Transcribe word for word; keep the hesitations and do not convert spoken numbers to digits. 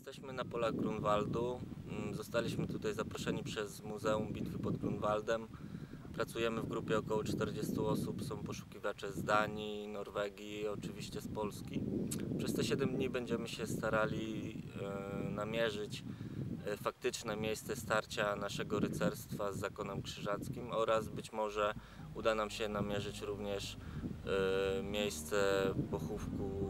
Jesteśmy na polach Grunwaldu. Zostaliśmy tutaj zaproszeni przez Muzeum Bitwy pod Grunwaldem. Pracujemy w grupie około czterdziestu osób. Są poszukiwacze z Danii, Norwegii, oczywiście z Polski. Przez te siedem dni będziemy się starali namierzyć faktyczne miejsce starcia naszego rycerstwa z Zakonem Krzyżackim oraz być może uda nam się namierzyć również miejsce pochówku